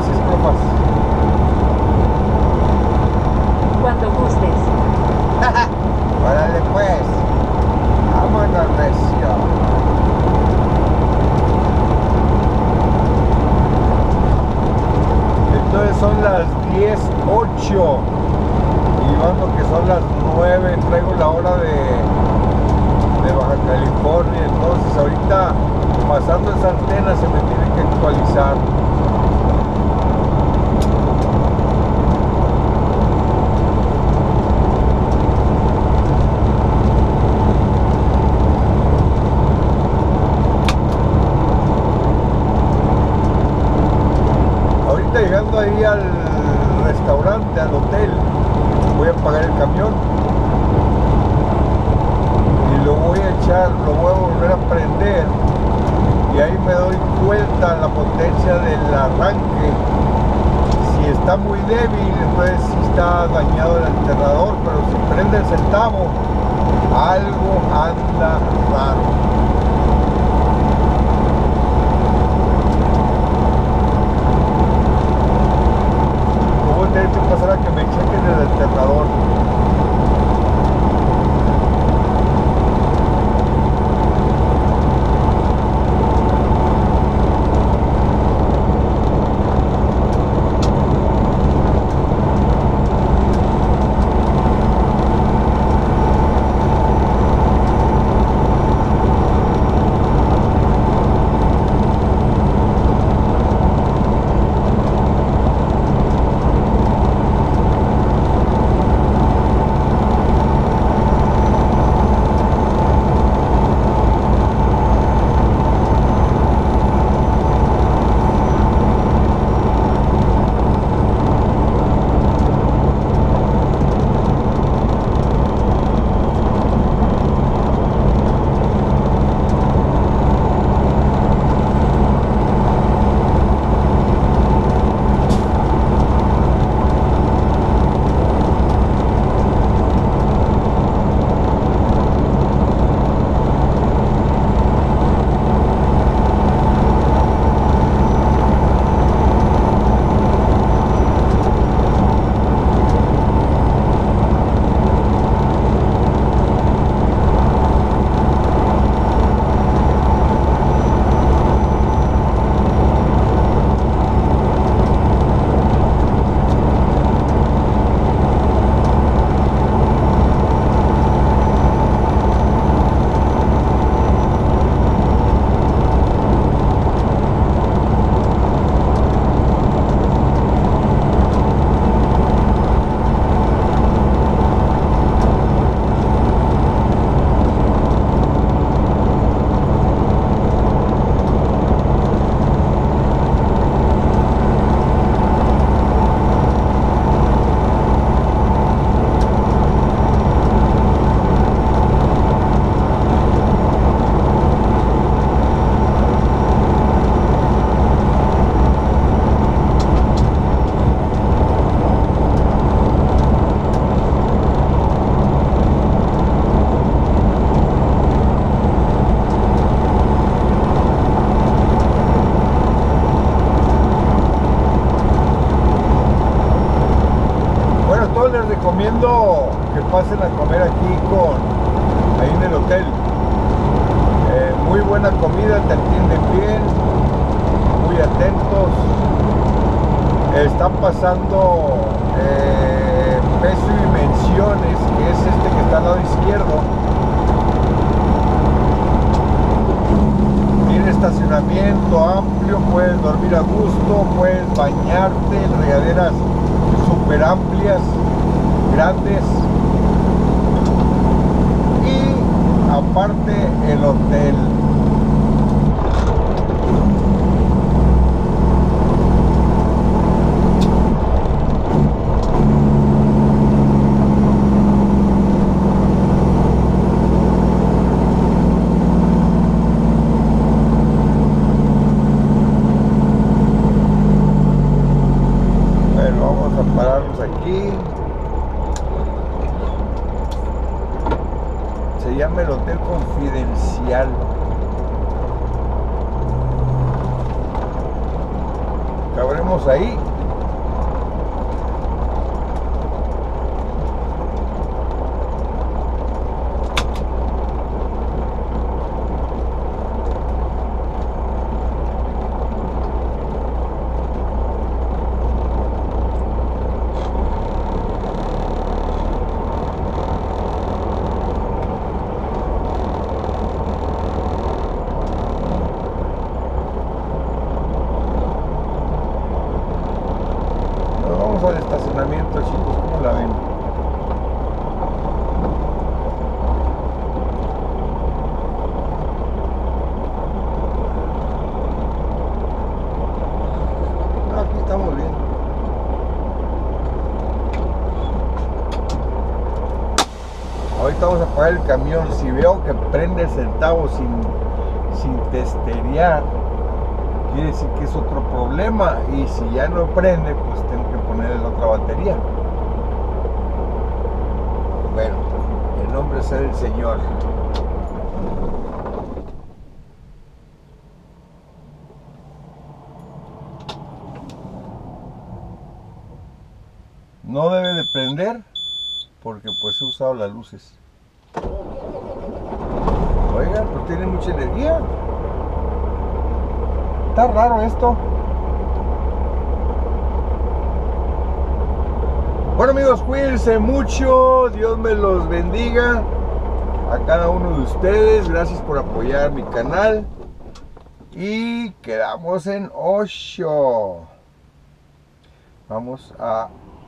Gracias, compas. Cuando gustes. Órale pues. Vámonos, recio. Entonces son las 10:08 y vamos que son las 9. Traigo la hora de Baja California. Entonces ahorita pasando esa antena se me tiene que actualizar. Llegando ahí al restaurante, al hotel, voy a pagar el camión y lo voy a echar, lo voy a volver a prender y ahí me doy cuenta la potencia del arranque. Si está muy débil, entonces sí está dañado el alternador, pero si prende el centavo, algo anda raro. Tener que pasar a que me chequen el alternador. Les recomiendo que pasen a comer aquí ahí en el hotel. Muy buena comida, te atienden bien, muy atentos. Están pasando Peso y Menciones, que es este que está al lado izquierdo. Tiene estacionamiento amplio, puedes dormir a gusto, puedes bañarte, regaderas súper amplias, grandes, y aparte el hotel. Bueno, vamos a pararnos aquí. Se llama el Hotel Confidencial. Cabremos estamos ahí. Al estacionamiento, chicos, ¿cómo la ven? Aquí estamos bien. Ahorita vamos a apagar el camión. Si veo que prende el centavo sin testerear, quiere decir que es otro problema, y si ya no prende, pues tengo que ponerle la otra batería. Bueno, el nombre sea del Señor. No debe de prender porque pues he usado las luces. Oigan, pues tiene mucha energía. Está raro esto. Bueno, amigos, cuídense mucho. Dios me los bendiga a cada uno de ustedes. Gracias por apoyar mi canal. Y quedamos en 8. Vamos a